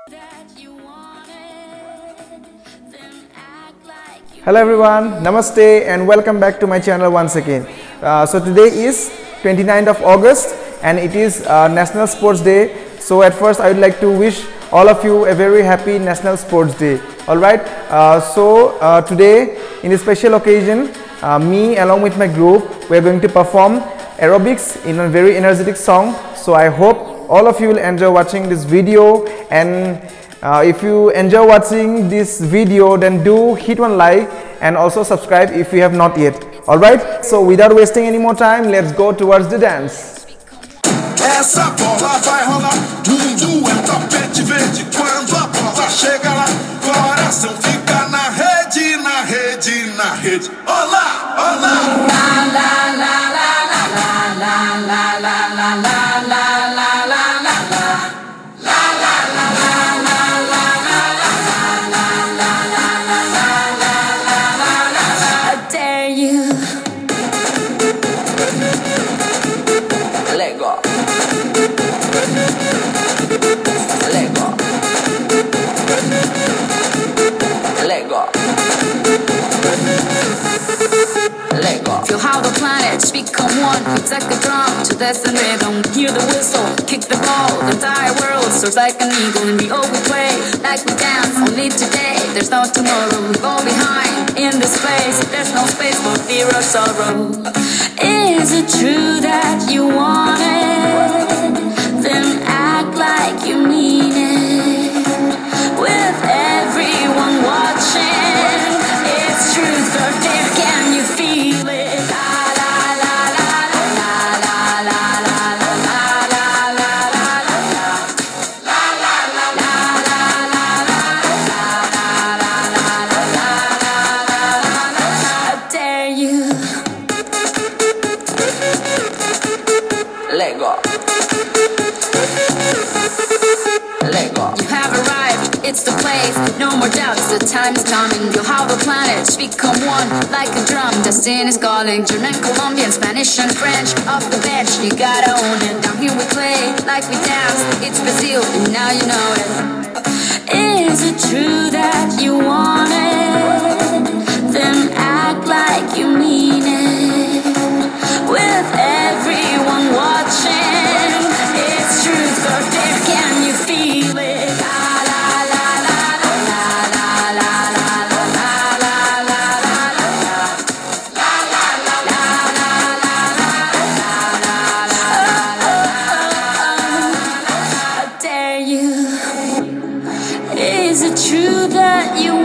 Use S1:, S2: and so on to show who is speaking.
S1: Hello everyone, Namaste and welcome back to my channel once again. So today is 29th of August and it is National Sports Day. So at first I would like to wish all of you a very happy National Sports Day. Alright, today in this special occasion, me along with my group, we are going to perform aerobics in a very energetic song. So I hope all of you will enjoy watching this video, and if you enjoy watching this video, then do hit one like and also subscribe if you have not yet. Alright, so without wasting any more time, let's go towards the dance.
S2: Essa bola vai rolar, mundo é tapete verde. Quando a bola chega lá, coração fica na rede, na rede, na rede. Olá, olá. La la la la la la la la la la la la la la la.
S3: Feel how the planets become one. It's like a drum to dance and rhythm. Hear the whistle, kick the ball. The entire world soars like an eagle. And we all we play, like we dance. Only today, there's no tomorrow. We fall behind in this place. There's no space for fear or sorrow. Is it true that you want it? Then act like you mean it. With everyone watching, it's truth or dare. Can you feel it? It's the place, no more doubts, the time is coming. You'll have the planets become one, like a drum. Destiny's calling, German, Colombian, Spanish and French. Off the bench, you gotta own it. Down here we play, like we dance. It's Brazil, and now you know it. Is it true that you want it? Then act like you mean it. With everyone watching, it's truth or dare. Can you feel it? Is it true that you